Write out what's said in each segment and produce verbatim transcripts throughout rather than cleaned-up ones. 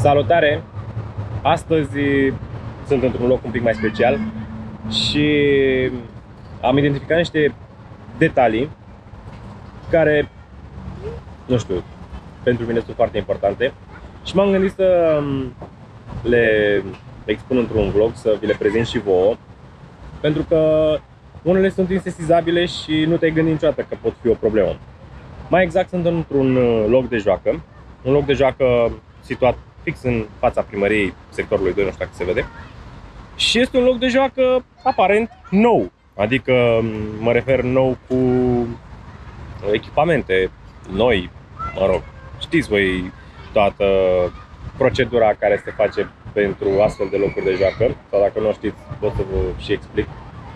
Salutare! Astăzi sunt într-un loc un pic mai special și am identificat niște detalii care, nu știu, pentru mine sunt foarte importante și m-am gândit să le expun într-un vlog, să vi le prezint și vouă, pentru că unele sunt insesizabile și nu te-ai gândit niciodată că pot fi o problemă. Mai exact, sunt într-un loc de joacă, un loc de joacă situat fix în fața primăriei sectorului doi, nu știu dacă se vede. Și este un loc de joacă aparent nou, adică mă refer nou cu echipamente noi, mă rog, știți voi toată procedura care se face pentru astfel de locuri de joacă, sau dacă nu știți, pot să vă și explic.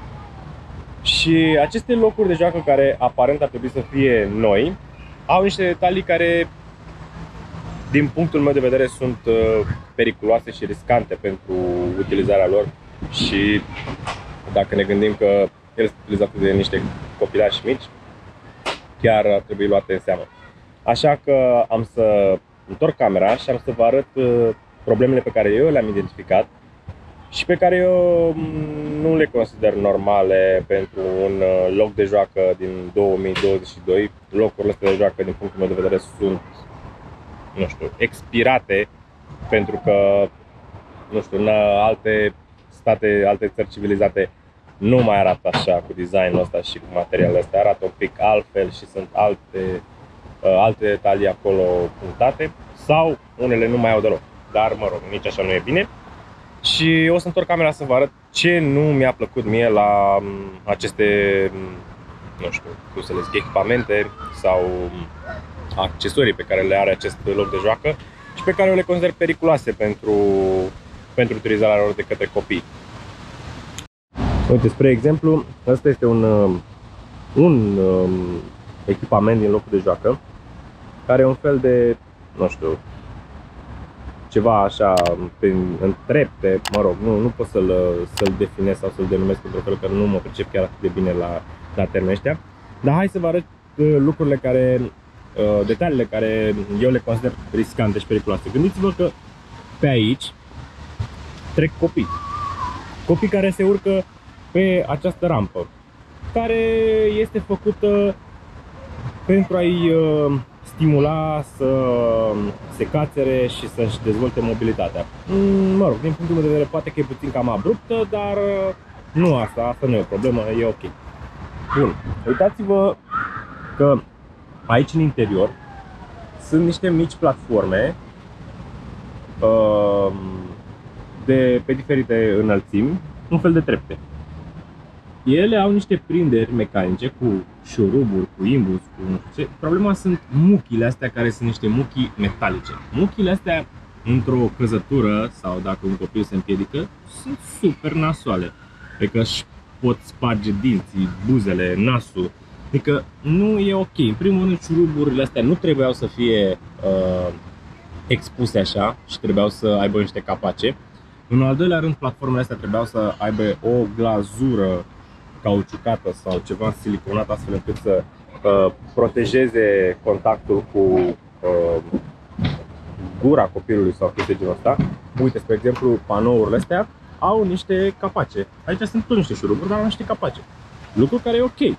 Și aceste locuri de joacă care aparent ar trebui să fie noi, au niște detalii care, din punctul meu de vedere, sunt periculoase și riscante pentru utilizarea lor. Și dacă ne gândim că ele sunt utilizate de niște copilași mici, chiar ar trebui luate în seamă. Așa că am să întorc camera și am să vă arăt problemele pe care eu le-am identificat și pe care eu nu le consider normale pentru un loc de joacă din două mii douăzeci și doi. Locurile astea de joacă, din punctul meu de vedere, sunt, nu știu, expirate, pentru că, nu știu, în alte state, alte țări civilizate nu mai arată așa, cu designul ăsta și cu materialele astea, arată un pic altfel și sunt alte, alte detalii acolo punctate, sau unele nu mai au deloc, dar mă rog, nici așa nu e bine. Și o să întorc camera să vă arăt ce nu mi-a plăcut mie la aceste, nu știu, cum să le zic, echipamente sau accesorii pe care le are acest loc de joacă și pe care eu le consider periculoase pentru, pentru utilizarea lor de către copii. Uite, spre exemplu, ăsta este un, un um, echipament din locul de joacă care e un fel de, nu știu, ceva așa în trepte, mă rog, nu, nu pot să-l să-l definez sau să-l denumesc într-o fel, că nu mă pricep chiar atât de bine la, la termenii ăștia. Dar hai să vă arăt lucrurile care, detaliile care eu le consider riscante și periculoase. Gândiți-vă că pe aici trec copii. Copii care se urcă pe această rampă, care este făcută pentru a-i stimula să se cațere și să-și dezvolte mobilitatea. Mă rog, din punctul meu de vedere, poate că e puțin cam abruptă, dar nu asta, asta nu e o problemă, e ok. Bun, uitați-vă că aici în interior sunt niște mici platforme de, pe diferite înălțimi, un fel de trepte. Ele au niște prinderi mecanice cu șuruburi, cu imbus, cu nu știu ce. Problema sunt muchile astea, care sunt niște muchii metalice. Muchile astea, într-o căzătură sau dacă un copil se împiedică, sunt super nasoale. Adică își pot sparge dinții, buzele, nasul. Adică nu e ok. În primul rând, șuruburile astea nu trebuiau să fie uh, expuse așa și trebuiau să aibă niște capace. În al doilea rând, platformele astea trebuiau să aibă o glazură cauciucată sau ceva siliconat, astfel încât să uh, protejeze contactul cu uh, gura copilului sau chestii genul ăsta. Uite, spre exemplu, panourile astea au niște capace. Aici sunt tot niște șuruburi, dar au niște capace. Lucru care e ok.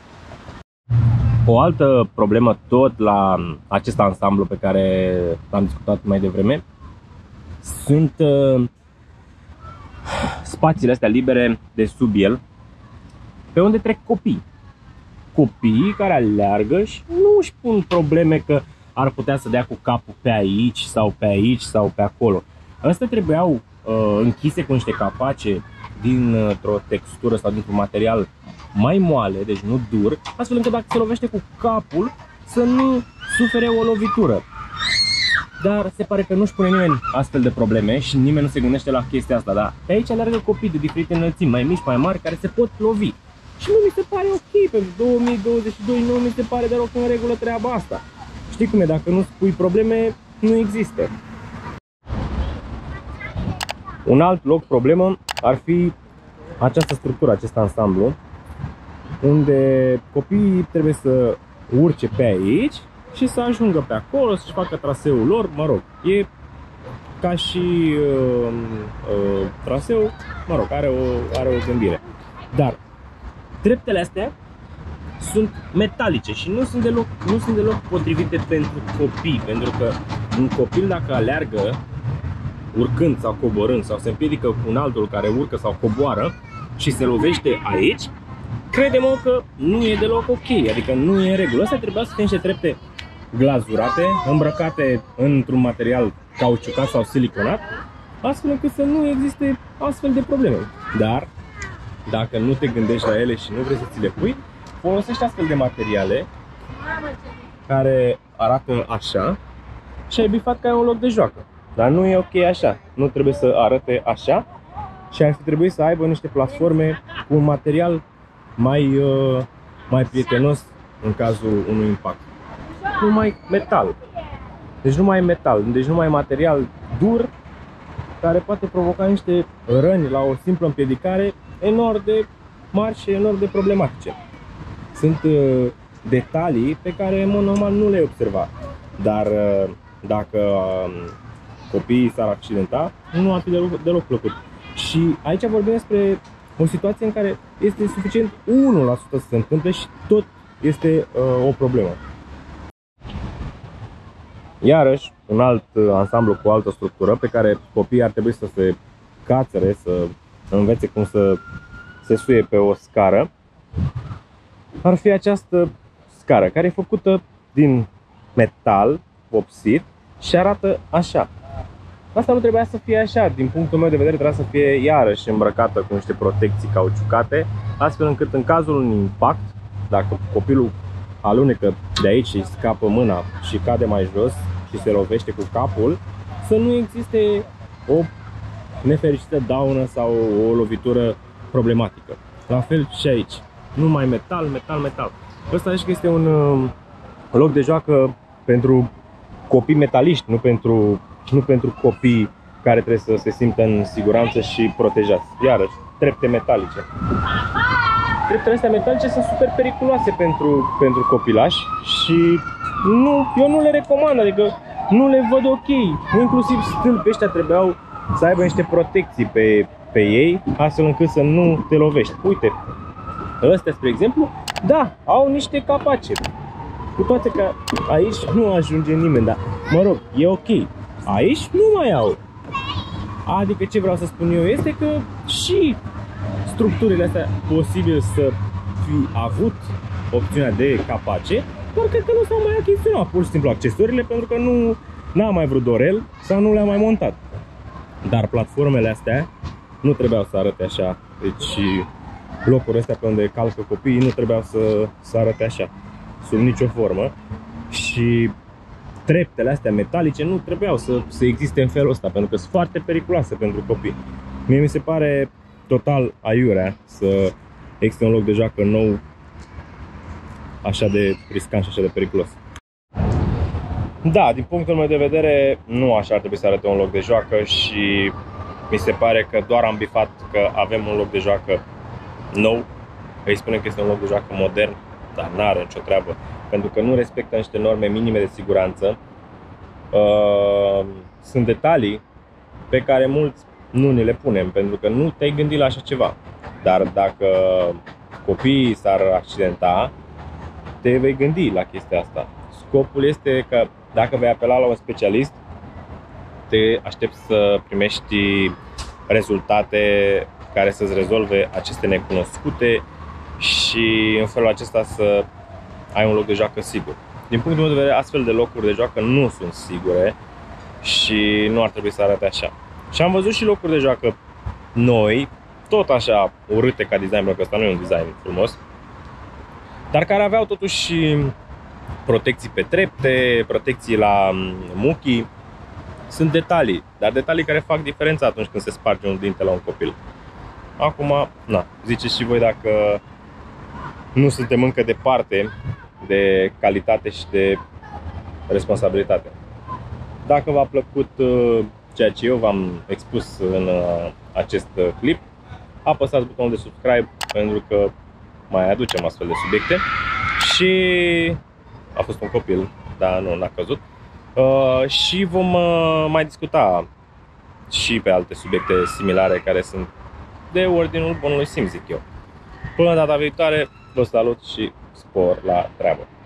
O altă problemă tot la acest ansamblu pe care l-am discutat mai devreme sunt uh, spațiile astea libere de sub el, pe unde trec copii. Copii care aleargă și nu își pun probleme că ar putea să dea cu capul pe aici sau pe aici sau pe acolo. Astea trebuiau uh, închise cu niște capace dintr-o textură sau dintr-un material mai moale, deci nu dur, astfel încât dacă se lovește cu capul să nu sufere o lovitură. Dar se pare că nu-și pune nimeni astfel de probleme și nimeni nu se gândește la chestia asta. Dar pe aici alergă copii de diferite înălțimi, mai mici, mai mari, care se pot lovi. Și nu mi se pare ok, pentru două mii douăzeci și doi nu mi se pare deloc în regulă treaba asta. Știi cum e, dacă nu spui probleme, nu există. Un alt loc problemă ar fi această structură, acest ansamblu, unde copiii trebuie să urce pe aici și să ajungă pe acolo, să-și facă traseul lor, mă rog, e ca și uh, uh, traseu, mă rog, are o, are o gândire. Dar treptele astea sunt metalice și nu sunt deloc, nu sunt deloc potrivite pentru copii, pentru că un copil dacă aleargă urcând sau coborând sau se împiedică cu un altul care urcă sau coboară și se lovește aici, crede-mă că nu e deloc ok, adică nu e în regulă. Astea trebuia să fie niște trepte glazurate, îmbrăcate într-un material cauciucat sau siliconat, astfel încât să nu existe astfel de probleme. Dar dacă nu te gândești la ele și nu vrei să ți le pui, folosești astfel de materiale care arată așa și ai bifat că ai un loc de joacă. Dar nu e ok așa, nu trebuie să arate așa și ar fi trebuit să aibă niște platforme cu un material mai, uh, mai prietenos în cazul unui impact. Numai metal. Deci numai metal, deci numai material dur care poate provoca niște răni la o simplă împiedicare enorm de mari și enorm de problematice. Sunt uh, detalii pe care în mod normal nu le-ai observat, dar uh, dacă uh, copiii s-ar accidenta, nu ar fi deloc, deloc plăcut. Și aici vorbim despre o situație în care este suficient unu la sută să se întâmple și tot este uh, o problemă. Iarăși, un alt ansamblu cu o altă structură pe care copiii ar trebui să se cațere, să învețe cum să se suie pe o scară, ar fi această scară, care e făcută din metal vopsit și arată așa. Asta nu trebuia să fie așa, din punctul meu de vedere trebuia să fie iarăși îmbrăcată cu niște protecții cauciucate, astfel încât în cazul unui impact, dacă copilul alunecă de aici și scapă mâna și cade mai jos și se lovește cu capul, să nu existe o nefericită daună sau o lovitură problematică. La fel și aici, numai metal, metal, metal. Ăsta zici că este un loc de joacă pentru copii metaliști, nu pentru, nu pentru copii care trebuie să se simtă în siguranță și protejați. Iarăși, trepte metalice. Treptele astea metalice sunt super periculoase pentru, pentru copilași și nu, eu nu le recomand, adică nu le văd ok. Inclusiv stâlpii ăștia trebuiau să aibă niște protecții pe, pe ei, astfel încât să nu te lovești. Uite, ăstea, spre exemplu, da, au niște capace. Cu toate că aici nu ajunge nimeni, dar mă rog, e ok. Aici nu mai au. Adică ce vreau să spun eu este că și structurile astea posibil să fi avut opțiunea de capace, doar cred că nu s-au mai achiziționat pur și simplu accesoriile pentru că nu n-a mai vrut Dorel sau nu le-a mai montat. Dar platformele astea nu trebuiau să arate așa. Deci locurile astea pe unde calcă copiii nu trebuiau să, să arate așa, sub nicio formă. Și treptele astea metalice nu trebuiau să, să existe în felul ăsta, pentru că sunt foarte periculoase pentru copii. Mie mi se pare total aiurea să existe un loc de joacă nou așa de riscant și așa de periculos. Da, din punctul meu de vedere, nu așa ar trebui să arate un loc de joacă și mi se pare că doar am bifat că avem un loc de joacă nou. Îi spunem că este un loc de joacă modern, dar n-are nicio treabă, pentru că nu respectă niște norme minime de siguranță. Uh, sunt detalii pe care mulți nu ni le punem, pentru că nu te-ai gândit la așa ceva. Dar dacă copiii s-ar accidenta, te vei gândi la chestia asta. Scopul este că dacă vei apela la un specialist, te aștepți să primești rezultate care să-ți rezolve aceste necunoscute și în felul acesta să ai un loc de joacă sigur. Din punctul meu de vedere, astfel de locuri de joacă nu sunt sigure și nu ar trebui să arate așa. Și am văzut și locuri de joacă noi, tot așa urâte ca design, pentru că ăsta nu e un design frumos, dar care aveau totuși protecții pe trepte, protecții la muchii. Sunt detalii, dar detalii care fac diferența atunci când se sparge un dinte la un copil. Acum, na, ziceți și voi dacă nu suntem încă departe de calitate și de responsabilitate. Dacă v-a plăcut ceea ce eu v-am expus în acest clip, apăsați butonul de subscribe pentru că mai aducem astfel de subiecte. Și a fost un copil, dar nu, n-a căzut. Uh, și vom uh, mai discuta și pe alte subiecte similare care sunt de ordinul bunului simț, zic eu. Până data viitoare, vă salut și spor la treabă!